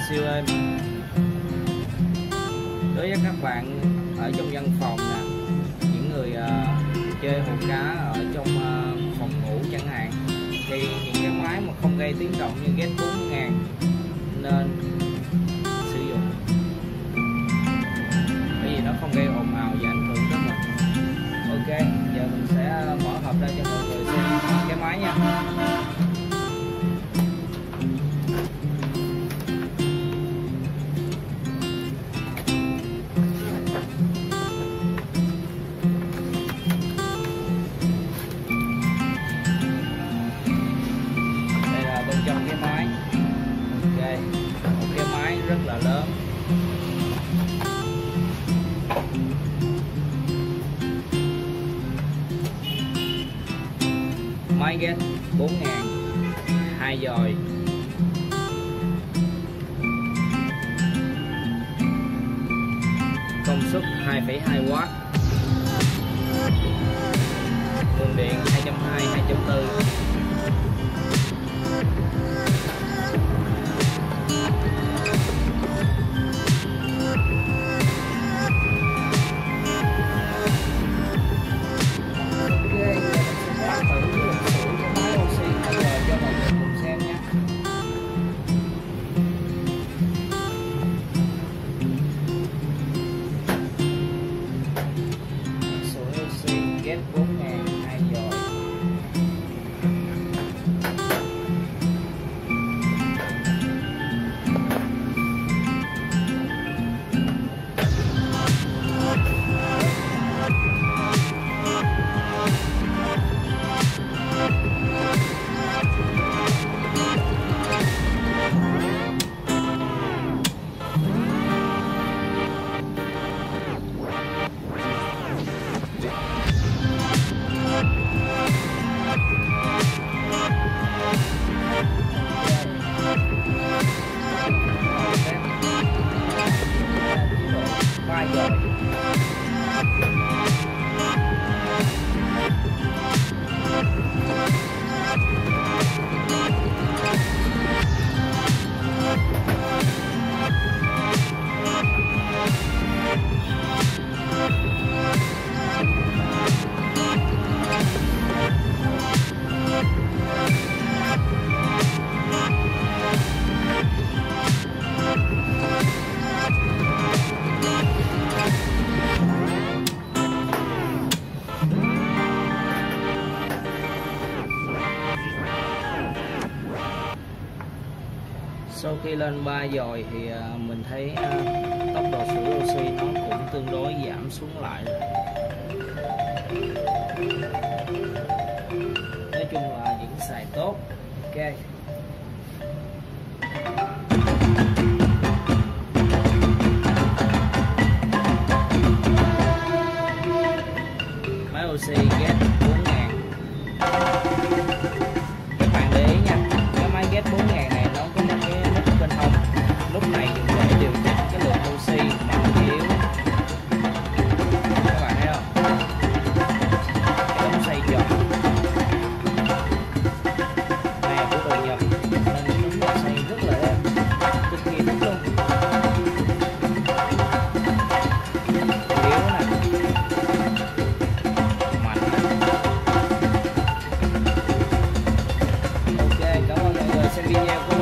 siêu êm. Đối với các bạn ở trong văn phòng nè, những người chơi hồ cá ở trong phòng ngủ chẳng hạn, thì những cái máy mà không gây tiếng động như Get 4000 nên sử dụng, bởi vì nó không gây ồn ào và ảnh hưởng tới mình. Ok, giờ mình sẽ mở hộp ra cho mọi người xem cái máy nha. Đây là bên trong cái máy. Ok, một cái máy rất là lớn. Máy Get 4000 2 dòi, công suất 2,2W, nguồn điện 220 2.4. Get 4000 2 dòi. Sau khi lên 3 dòi thì mình thấy tốc độ sưởi oxy nó cũng tương đối giảm xuống lại rồi. Nói chung là vẫn xài tốt. Ok. Máy oxy Get 4000. Các bạn để ý nha, cái máy Get 4000 này nó có một cái nút bên hông. Lúc này dùng để điều chỉnh cái lượng oxy mạnh yếu. Các bạn thấy không? Cái ống xoay tròn này của tụi Nhật nên nó xoay rất là êm, cực kỳ thích luôn. Yếu nè, mạnh nè. Ok, cảm ơn mọi người xem video của